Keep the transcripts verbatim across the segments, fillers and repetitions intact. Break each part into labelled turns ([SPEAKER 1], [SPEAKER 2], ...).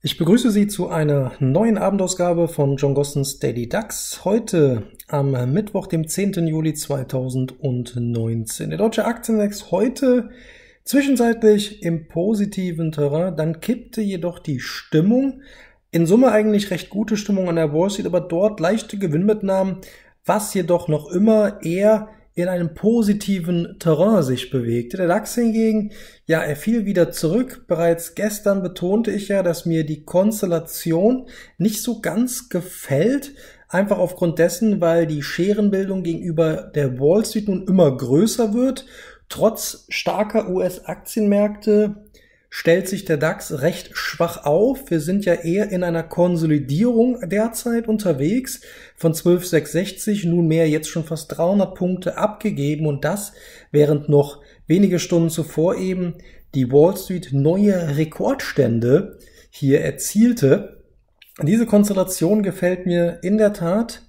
[SPEAKER 1] Ich begrüße Sie zu einer neuen Abendausgabe von John Gossens Daily DAX. Heute am Mittwoch, dem zehnten Juli zweitausendneunzehn. Der deutsche Aktienindex heute zwischenzeitlich im positiven Terrain, dann kippte jedoch die Stimmung. In Summe eigentlich recht gute Stimmung an der Wall Street, aber dort leichte Gewinnmitnahmen, was jedoch noch immer eher in einem positiven Terrain sich bewegte. Der DAX hingegen, ja, er fiel wieder zurück. Bereits gestern betonte ich ja, dass mir die Konstellation nicht so ganz gefällt. Einfach aufgrund dessen, weil die Scherenbildung gegenüber der Wall Street nun immer größer wird. Trotz starker U S-Aktienmärkte stellt sich der DAX recht schwach auf. Wir sind ja eher in einer Konsolidierung derzeit unterwegs. Von zwölf Komma sechshundertsechzig nunmehr jetzt schon fast dreihundert Punkte abgegeben und das, während noch wenige Stunden zuvor eben die Wall Street neue Rekordstände hier erzielte. Diese Konstellation gefällt mir in der Tat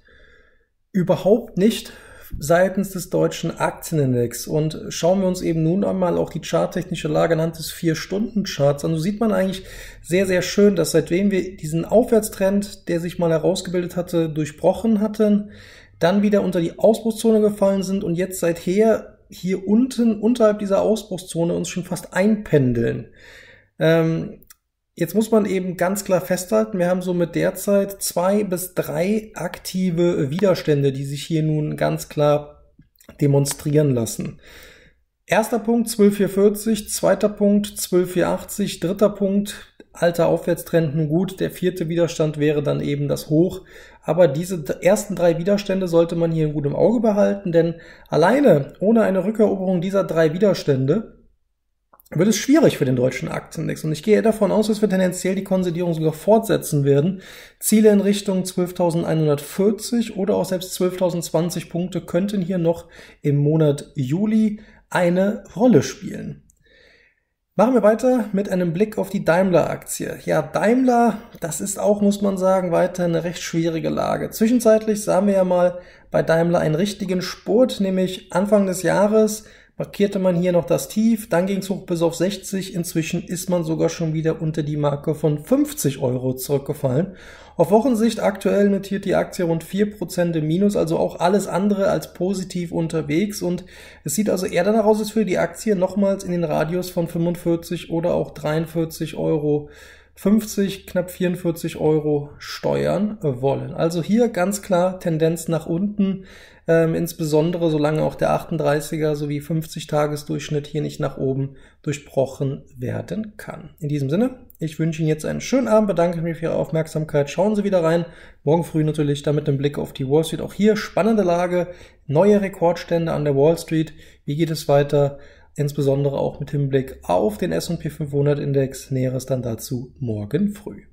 [SPEAKER 1] überhaupt nicht seitens des deutschen Aktienindex. Und schauen wir uns eben nun einmal auch die charttechnische Lage anhand des vier Stunden Charts an. So sieht man eigentlich sehr, sehr schön, dass seitdem wir diesen Aufwärtstrend, der sich mal herausgebildet hatte, durchbrochen hatten, dann wieder unter die Ausbruchszone gefallen sind und jetzt seither hier unten unterhalb dieser Ausbruchszone uns schon fast einpendeln. Ähm, Jetzt muss man eben ganz klar festhalten, wir haben somit derzeit zwei bis drei aktive Widerstände, die sich hier nun ganz klar demonstrieren lassen. Erster Punkt zwölf Komma vierundvierzig, zweiter Punkt zwölf Komma vierundachtzig, dritter Punkt alter Aufwärtstrend, nun gut, der vierte Widerstand wäre dann eben das Hoch. Aber diese ersten drei Widerstände sollte man hier gut im Auge behalten, denn alleine ohne eine Rückeroberung dieser drei Widerstände wird es schwierig für den deutschen Aktienindex. Und ich gehe davon aus, dass wir tendenziell die Konsolidierung sogar fortsetzen werden. Ziele in Richtung zwölftausendeinhundertvierzig oder auch selbst zwölftausendzwanzig Punkte könnten hier noch im Monat Juli eine Rolle spielen. Machen wir weiter mit einem Blick auf die Daimler-Aktie. Ja, Daimler, das ist auch, muss man sagen, weiter eine recht schwierige Lage. Zwischenzeitlich sahen wir ja mal bei Daimler einen richtigen Spurt, nämlich Anfang des Jahres markierte man hier noch das Tief, dann ging es hoch bis auf sechzig, inzwischen ist man sogar schon wieder unter die Marke von fünfzig Euro zurückgefallen. Auf Wochensicht aktuell notiert die Aktie rund vier Prozent im Minus, also auch alles andere als positiv unterwegs und es sieht also eher danach aus, als würde die Aktie nochmals in den Radius von fünfundvierzig oder auch dreiundvierzig Euro fünfzig, knapp vierundvierzig Euro steuern wollen. Also hier ganz klar Tendenz nach unten, ähm, insbesondere solange auch der achtunddreißiger sowie fünfzig-Tages-Durchschnitt hier nicht nach oben durchbrochen werden kann. In diesem Sinne, ich wünsche Ihnen jetzt einen schönen Abend, bedanke mich für Ihre Aufmerksamkeit. Schauen Sie wieder rein, morgen früh natürlich dann mit dem Blick auf die Wall Street. Auch hier spannende Lage, neue Rekordstände an der Wall Street. Wie geht es weiter? Insbesondere auch mit Hinblick auf den S und P fünfhundert Index. Näheres dann dazu morgen früh.